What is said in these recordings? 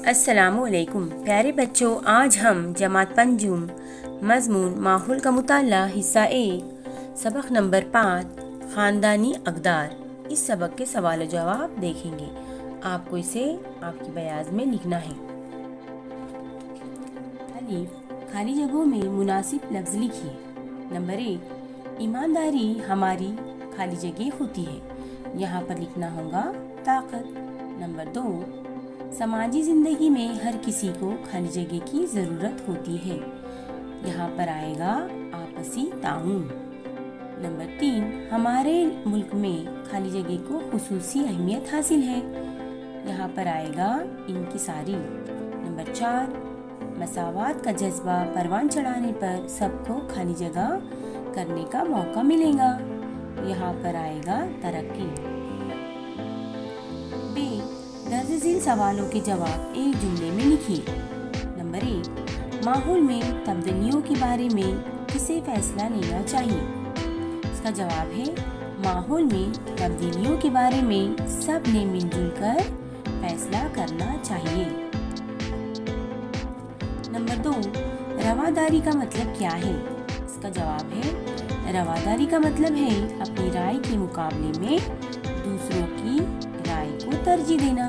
السلام علیکم پیارے بچوں، آج ہم جماعت پنجم مضمون ماحول کا مطالعہ حصہ 1 سبق نمبر 5 خاندانی اقدار اس سبق کے سوال و جواب دیکھیں گے۔ آپ کو اسے آپ کی بیاض میں لکھنا ہے۔ الف، خالی جگہوں میں مناسب لفظ لکھیے۔ نمبر 1، ایمانداری ہماری خالی جگہ ہوتی ہے، یہاں پر لکھنا ہوگا طاقت۔ نمبر 2، سماجی زندگی میں ہر کسی کو خالی جگہ کی ضرورت ہوتی ہے، یہاں پر آئے گا آپسی تعاون۔ نمبر 3، ہمارے ملک میں خالی جگہ کو خصوصی اہمیت حاصل ہے، یہاں پر آئے گا انکساری۔ نمبر 4، مساوات کا جذبہ پروان چڑھانے پر سب کو خالی جگہ کرنے کا موقع ملے گا، یہاں پر آئے گا ترقی۔ درج ذیل سوالوں کے جواب ایک جملے میں لکھیے۔ نمبر 1، ماحول میں تبدیلیوں کے بارے میں کسے فیصلہ لینا چاہیے؟ اس کا جواب ہے ماحول میں تبدیلیوں کے بارے میں سب نے مل جل کر فیصلہ کرنا چاہیے۔ نمبر 2، رواداری کا مطلب کیا ہے؟ اس کا جواب ہے رواداری کا مطلب ہے اپنی رائے کے مقابلے میں دوسروں کی رائے کو ترجیح دینا۔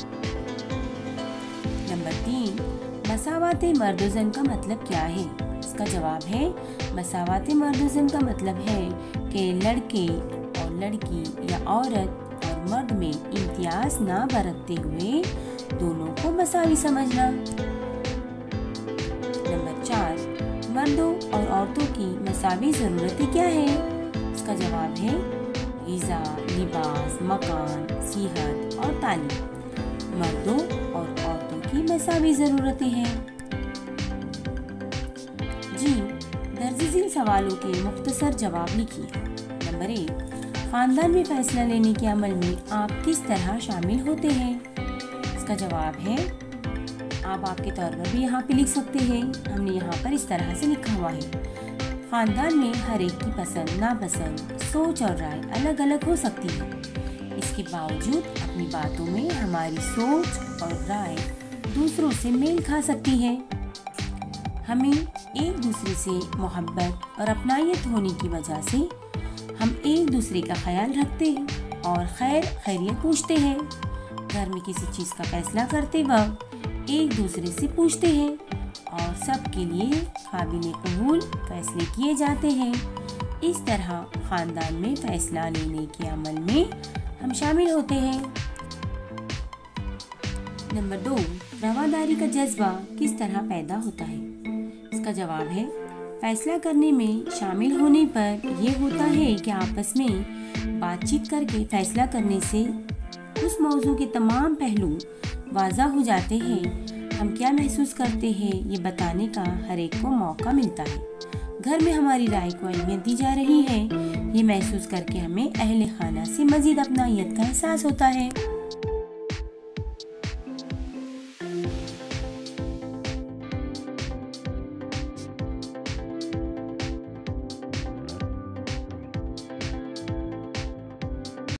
نمبر 3، مساوات مرد و زن کا مطلب کیا ہے؟ اس کا جواب ہے مساوات مرد و زن کا مطلب ہے کہ لڑکے اور لڑکی یا عورت اور مرد میں امتیاز نہ برتتے ہوئے دونوں کو مساوی سمجھنا۔ نمبر 4، مردوں اور عورتوں کی مساوی ضرورتیں کیا ہیں؟ اس کا جواب ہے غذا، لباس، مکان، صحت اور تعلیم۔ مردوں اور عورتوں کی مساوی ضرورتیں ہیں۔ جی، درج ذیل سوالوں کے مختصر جواب لکھیے۔ نمبر 1، خاندان میں فیصلہ لینے کے عمل میں آپ کس طرح شامل ہوتے ہیں؟ اس کا جواب ہے آپ کے طور پر بھی یہاں پہ لکھ سکتے ہیں، ہم نے یہاں پر اس طرح سے لکھا ہوا ہے۔ خاندان میں ہر ایک کی پسند ناپسند، سوچ اور رائے الگ الگ ہو سکتی ہے، اس کے باوجود اپنی باتوں میں ہماری سوچ اور رائے دوسروں سے میل کھا سکتی ہے۔ ہمیں ایک دوسرے سے محبت اور اپنائیت ہونے کی وجہ سے ہم ایک دوسرے کا خیال رکھتے ہیں اور خیر خیریت پوچھتے ہیں۔ گھر میں کسی چیز کا فیصلہ کرتے وقت ایک دوسرے سے پوچھتے ہیں اور سب کے لیے قابل قبول فیصلے کیے جاتے ہیں۔ اس طرح خاندان میں فیصلہ لینے کے عمل میں ہم شامل ہوتے ہیں۔ نمبر 2، رواداری کا جذبہ کس طرح پیدا ہوتا ہے؟ اس کا جواب ہے فیصلہ کرنے میں شامل ہونے پر یہ ہوتا ہے کہ آپس میں بات چیت کر کے فیصلہ کرنے سے اس موضوع کے تمام پہلو واضح ہو جاتے ہیں۔ ہم کیا محسوس کرتے ہیں یہ بتانے کا ہر ایک کو موقع ملتا ہے۔ گھر میں ہماری رائے کو اہمیت دی جا رہی ہے، یہ محسوس کر کے ہمیں اہل خانہ سے مزید اپنائیت کا احساس ہوتا ہے۔